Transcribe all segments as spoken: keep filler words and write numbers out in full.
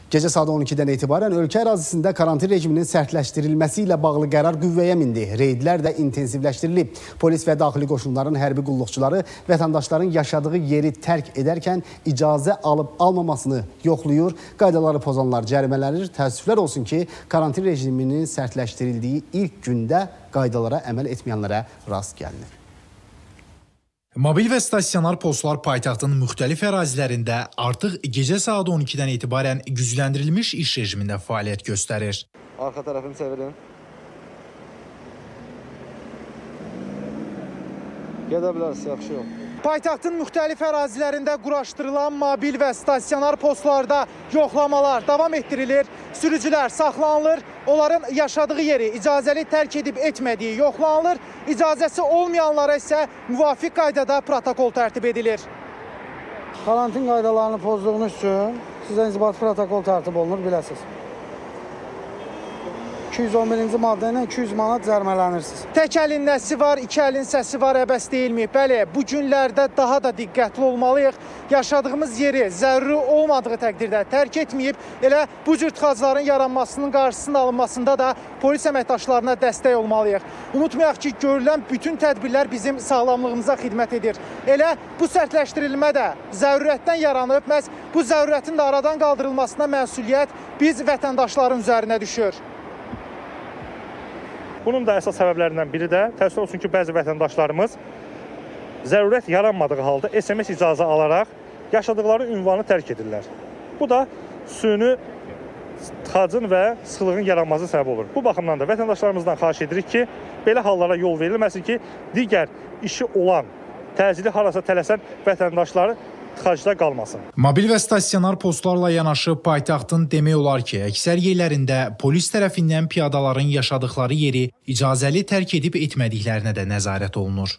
Gecə saat on ikidən etibarən ölkə ərazisində karantin rejiminin sərtləşdirilməsi ilə bağlı qərar qüvvəyə mindi. Reydlər də intensivləşdirilib. Polis və daxili qoşunların hərbi qulluqçuları vətəndaşların yaşadığı yeri tərk edərkən icazə alıb almamasını yoxlayır. Qaydaları pozanlar cərimələnir. Təəssüflər olsun ki, karantin rejiminin sərtləşdirildiyi ilk gündə qaydalara əməl etməyənlərə rast gəlinir. Mobil və stasionar postlar paytaxtın müxtəlif ərazilərində artıq gecə saat on ikidən etibarən gücləndirilmiş iş rejimində fəaliyyət göstərir. Arxa tərəfini çevirin. Gedə bilərsiniz, yaxşı yox. Paytaxtın müxtəlif ərazilərində quraşdırılan mobil və stasionar postlarda yoxlamalar davam etdirilir. Sürücülər saxlanılır, onların yaşadığı yeri icazəli tərk edib etmədiyi yoxlanılır. İcazəsi olmayanlara isə müvafiq qaydada protokol tərtib edilir. Karantin qaydalarını pozduğunuz üçün sizə inzibati protokol tərtib olunur, biləsiniz. iki yüz on birinci maddə ilə iki yüz manat cərimələnirsiniz. Tək əlin nəsi var, iki əlin səsi var, əbəs deyilməyib. Bəli, bu günlərdə daha da diqqətli olmalıyıq. Yaşadığımız yeri zəruri olmadığı təqdirdə tərk etməyib, elə bu cür tıxacların yaranmasının qarşısının alınmasında da polis əməkdaşlarına dəstək olmalıyıq. Unutmayaq ki, görülən bütün tədbirlər bizim sağlamlığımıza xidmət edir. Elə bu sərtləşdirilmə də zərurətdən yaranıb, məhz bu zərurətin də aradan qaldırılmasına məsuliyyət biz vətəndaşların üzərinə düşür. Bunun da əsas səbəblərindən biri də təəssüf olsun ki, bəzi vətəndaşlarımız zərurət yaranmadığı halda S M S icazə alaraq yaşadıkları ünvanı tərk edirlər. Bu da süni tıxacın və sıxlığın yaranması səbəb olur. Bu baxımdan da vətəndaşlarımızdan xahiş edirik ki, belə hallara yol verilməsin ki, digər işi olan, təcili harasa tələsən vətəndaşları tıxacda qalmasın. Mobil və stasionar postlarla yanaşı paytaxtın demək olar ki, əksər yerlərində polis tərəfindən piyadaların yaşadıkları yeri icazəli tərk edib etmədiklərinə də nəzarət olunur.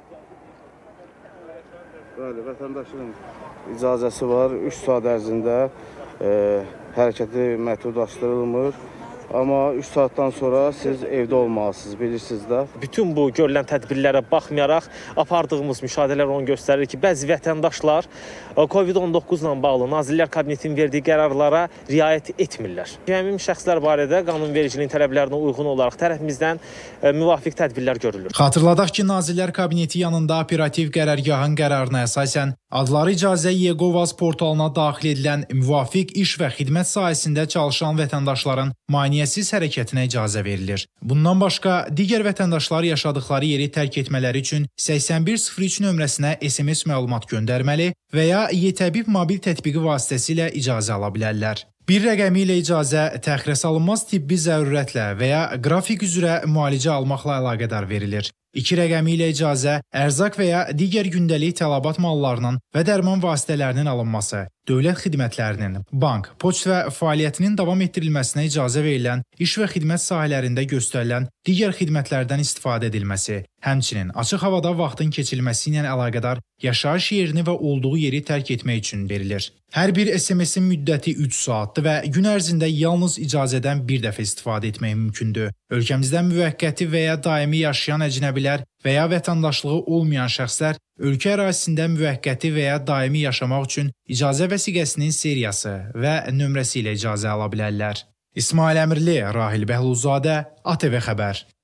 Bəli, vətəndaşın icazəsi var. üç saat ərzində e, hərəkəti məhdudlaşdırılmır. Amma üç saatdan sonra siz evdə olmalısınız, bilirsiniz də. Bütün bu görülən tədbirlərə baxmayaraq apardığımız müşahidələr onu göstərir ki, bəzi vətəndaşlar Covid on doqquz ilə bağlı Nazirlər Kabinetinin verdiyi qərarlara riayət etmirlər. Həmin şəxslər barədə qanunvericiliyin tələblərinə uyğun olaraq tərəfimizdən müvafiq tədbirlər görülür. Xatırladaq ki, Nazirlər Kabineti yanında operativ qərargahın qərarına əsasən adları icazə YeGovaz portalına daxil edilən müvafiq iş və xidmət sahəsində çalışan vətəndaşların maneəsiz hərəkətinə icazə verilir. Bundan başqa, digər vətəndaşlar yaşadıkları yeri tərk etmələri üçün səksən bir sıfır üç nömrəsinə S M S məlumat göndərməli və ya YTəbib mobil tətbiqi vasitəsilə icazə ala bilərlər. Bir rəqəmi ilə icazə təxirə salınmaz tibbi zərurətlə və ya qrafik üzrə müalicə almaqla əlaqədar verilir. İki rəqəmi ilə icazə ərzaq və ya digər gündəlik tələbat mallarının və dərman vasitələrinin alınması, dövlət xidmətlərinin, bank, poçt və fəaliyyətinin davam etdirilməsinə icazə verilən iş və xidmət sahələrində göstərilən digər xidmətlərdən istifadə edilməsi, həmçinin açıq havada vaxtın keçirilməsi ilə əlaqədar yaşayış yerini və olduğu yeri tərk etmək üçün verilir. Hər bir S M S-in müddəti üç saatdır və gün ərzində yalnız icazədən bir dəfə istifadə etmək mümkündür. Ölkəmizdə müvəqqəti və ya daimi yaşayan əcnəbilər və ya vətəndaşlığı olmayan şəxslər ölkə ərazisində müvəqqəti və ya daimi yaşamaq üçün icazə vəsiqəsinin seriyası və nömrəsi ilə icazə ala bilərlər. İsmail Əmirli, Rahil Bəhluzadə, A T V Xəbər.